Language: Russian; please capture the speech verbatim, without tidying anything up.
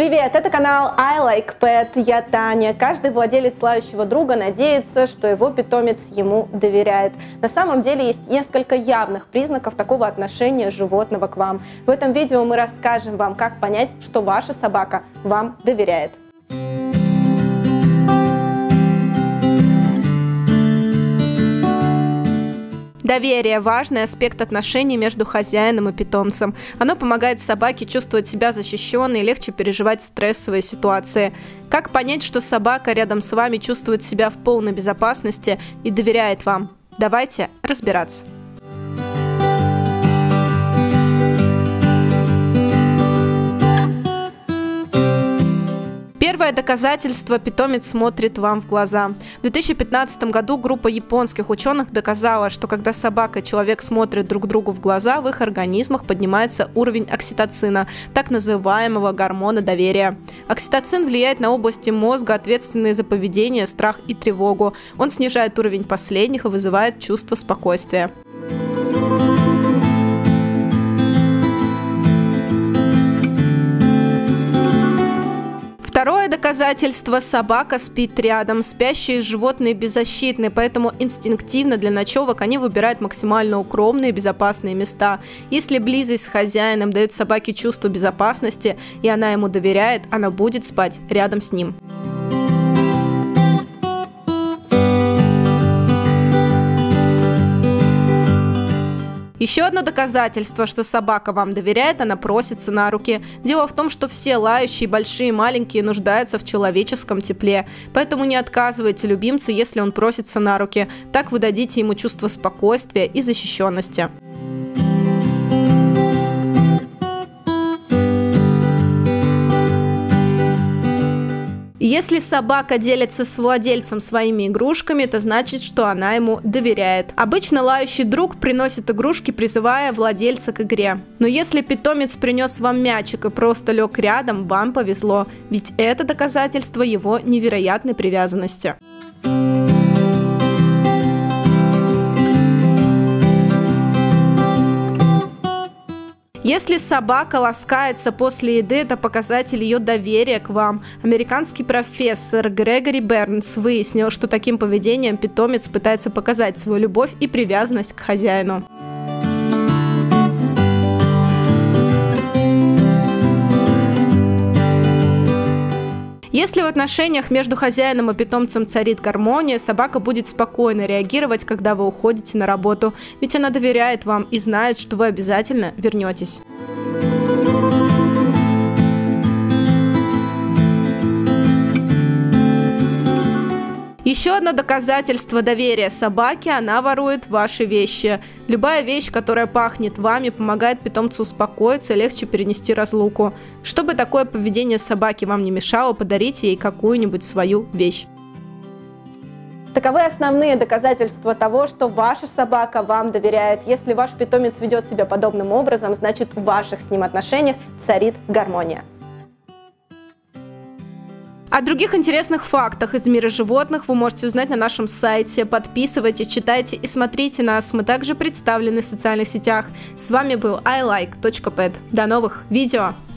Привет, это канал I Like Pet, я Таня. Каждый владелец лающего друга надеется, что его питомец ему доверяет. На самом деле есть несколько явных признаков такого отношения животного к вам. В этом видео мы расскажем вам, как понять, что ваша собака вам доверяет. Доверие – важный аспект отношений между хозяином и питомцем. Оно помогает собаке чувствовать себя защищенной и легче переживать стрессовые ситуации. Как понять, что собака рядом с вами чувствует себя в полной безопасности и доверяет вам? Давайте разбираться. Первое доказательство – питомец смотрит вам в глаза. В две тысячи пятнадцатом году группа японских ученых доказала, что когда собака и человек смотрят друг другу в глаза, в их организмах поднимается уровень окситоцина, так называемого гормона доверия. Окситоцин влияет на области мозга, ответственные за поведение, страх и тревогу. Он снижает уровень последних и вызывает чувство спокойствия. Второе доказательство – собака спит рядом. Спящие животные беззащитны, поэтому инстинктивно для ночевок они выбирают максимально укромные и безопасные места. Если близость с хозяином дает собаке чувство безопасности, и она ему доверяет, она будет спать рядом с ним. Еще одно доказательство, что собака вам доверяет, она просится на руки. Дело в том, что все лающие, большие и маленькие, нуждаются в человеческом тепле. Поэтому не отказывайте любимцу, если он просится на руки. Так вы дадите ему чувство спокойствия и защищенности. Если собака делится с владельцем своими игрушками, это значит, что она ему доверяет. Обычно лающий друг приносит игрушки, призывая владельца к игре. Но если питомец принес вам мячик и просто лег рядом, вам повезло, ведь это доказательство его невероятной привязанности. Если собака ласкается после еды, это показатель ее доверия к вам. Американский профессор Грегори Бернс выяснил, что таким поведением питомец пытается показать свою любовь и привязанность к хозяину. Если в отношениях между хозяином и питомцем царит гармония, собака будет спокойно реагировать, когда вы уходите на работу, ведь она доверяет вам и знает, что вы обязательно вернетесь. Еще одно доказательство доверия собаки – она ворует ваши вещи. Любая вещь, которая пахнет вами, помогает питомцу успокоиться и легче перенести разлуку. Чтобы такое поведение собаки вам не мешало, подарите ей какую-нибудь свою вещь. Таковы основные доказательства того, что ваша собака вам доверяет. Если ваш питомец ведет себя подобным образом, значит, в ваших с ним отношениях царит гармония. О других интересных фактах из мира животных вы можете узнать на нашем сайте. Подписывайтесь, читайте и смотрите нас. Мы также представлены в социальных сетях. С вами был I Like точка Pet. До новых видео!